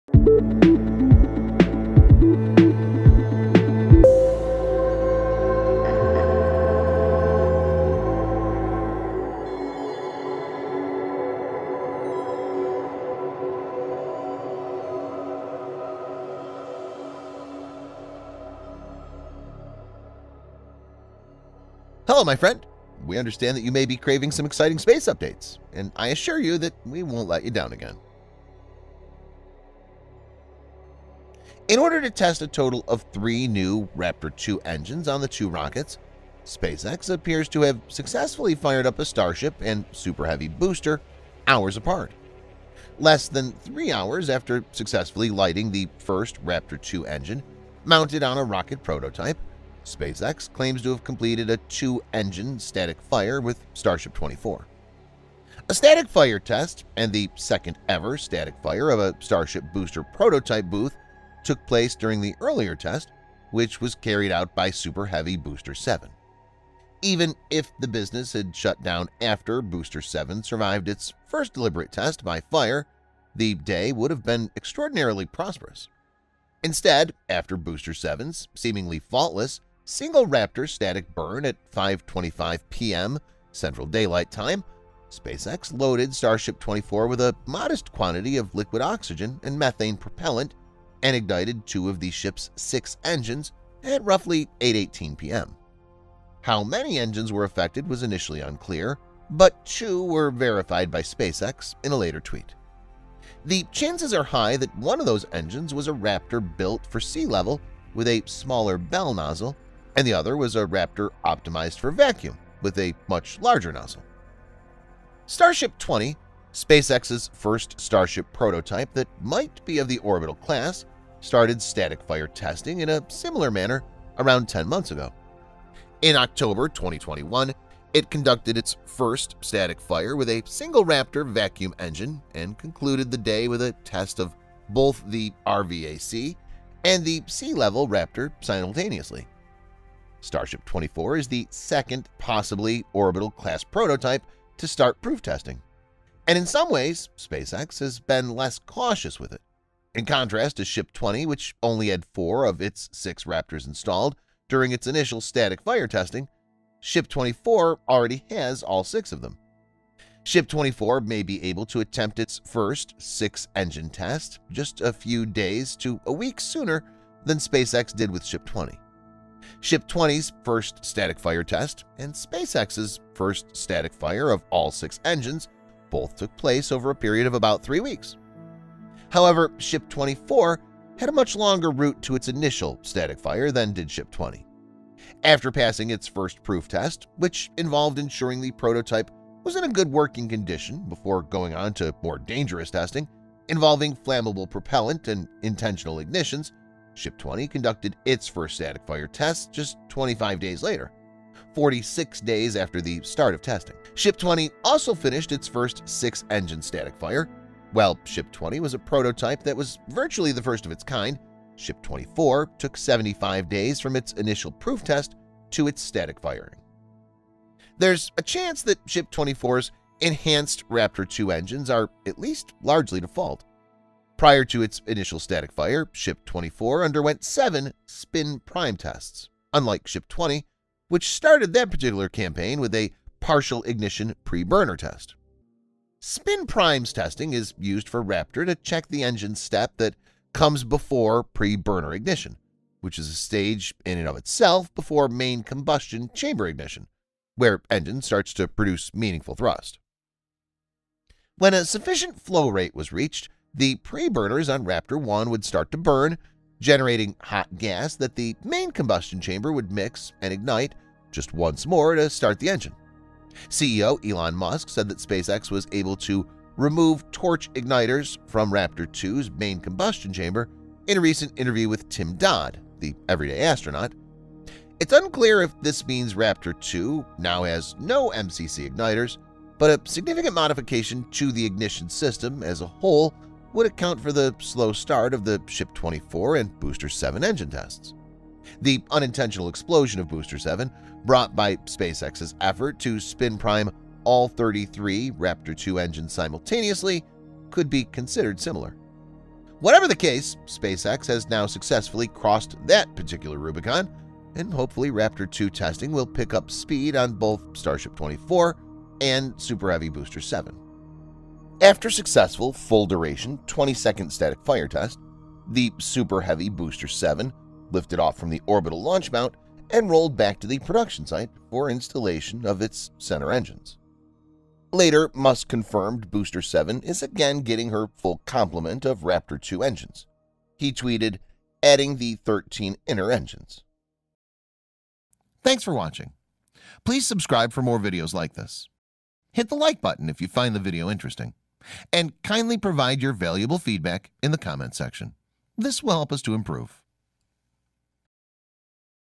Hello, my friend. We understand that you may be craving some exciting space updates, and I assure you that we won't let you down again. In order to test a total of 3 new Raptor 2 engines on the 2 rockets, SpaceX appears to have successfully fired up a Starship and Super Heavy booster hours apart. Less than 3 hours after successfully lighting the first Raptor 2 engine mounted on a rocket prototype, SpaceX claims to have completed a 2-engine static fire with Starship 24. A static fire test and the second-ever static fire of a Starship Booster prototype booth took place during the earlier test, which was carried out by Super Heavy Booster 7. Even if the business had shut down after Booster 7 survived its first deliberate test by fire, the day would have been extraordinarily prosperous. Instead, after Booster 7's seemingly faultless single Raptor static burn at 5:25 p.m. Central Daylight Time, SpaceX loaded Starship 24 with a modest quantity of liquid oxygen and methane propellant and ignited 2 of the ship's 6 engines at roughly 8:18 p.m. How many engines were affected was initially unclear, but 2 were verified by SpaceX in a later tweet. The chances are high that one of those engines was a Raptor built for sea level with a smaller bell nozzle, and the other was a Raptor optimized for vacuum with a much larger nozzle. Starship 20, SpaceX's first Starship prototype that might be of the orbital class, started static fire testing in a similar manner around 10 months ago. In October 2021, it conducted its first static fire with a single Raptor vacuum engine and concluded the day with a test of both the RVAC and the sea-level Raptor simultaneously. Starship 24 is the second possibly orbital-class prototype to start proof testing, and in some ways, SpaceX has been less cautious with it. In contrast to Ship 20, which only had 4 of its 6 Raptors installed during its initial static fire testing, Ship 24 already has all 6 of them. Ship 24 may be able to attempt its first 6-engine test just a few days to a week sooner than SpaceX did with Ship 20. Ship 20's first static fire test and SpaceX's first static fire of all 6 engines both took place over a period of about 3 weeks. However, Ship 24 had a much longer route to its initial static fire than did Ship 20. After passing its first proof test, which involved ensuring the prototype was in a good working condition before going on to more dangerous testing involving flammable propellant and intentional ignitions, Ship 20 conducted its first static fire test just 25 days later, 46 days after the start of testing. Ship 20 also finished its first 6-engine static fire. While Ship 20 was a prototype that was virtually the first of its kind, Ship 24 took 75 days from its initial proof test to its static firing. There's a chance that Ship 24's enhanced Raptor 2 engines are at least largely default. Prior to its initial static fire, Ship 24 underwent 7 spin prime tests, unlike Ship 20, which started that particular campaign with a partial ignition pre-burner test. Spin primes testing is used for Raptor to check the engine step that comes before pre-burner ignition, which is a stage in and of itself before main combustion chamber ignition, where engine starts to produce meaningful thrust. When a sufficient flow rate was reached, the pre-burners on Raptor 1 would start to burn, generating hot gas that the main combustion chamber would mix and ignite just once more to start the engine. CEO Elon Musk said that SpaceX was able to remove torch igniters from Raptor 2's main combustion chamber in a recent interview with Tim Dodd, the everyday astronaut. It's unclear if this means Raptor 2 now has no MCC igniters, but a significant modification to the ignition system as a whole would account for the slow start of the Ship 24 and Booster 7 engine tests. The unintentional explosion of Booster 7, brought by SpaceX's effort to spin prime all 33 Raptor 2 engines simultaneously, could be considered similar. Whatever the case, SpaceX has now successfully crossed that particular Rubicon, and hopefully Raptor 2 testing will pick up speed on both Starship 24 and Super Heavy Booster 7. After successful full-duration 20-second static fire test, the Super Heavy Booster 7 lifted off from the orbital launch mount and rolled back to the production site for installation of its center engines. Later, Musk confirmed Booster 7 is again getting her full complement of Raptor 2 engines. He tweeted, adding the 13 inner engines. Thanks for watching. Please subscribe for more videos like this. Hit the like button if you find the video interesting, and kindly provide your valuable feedback in the comment section. This will help us to improve.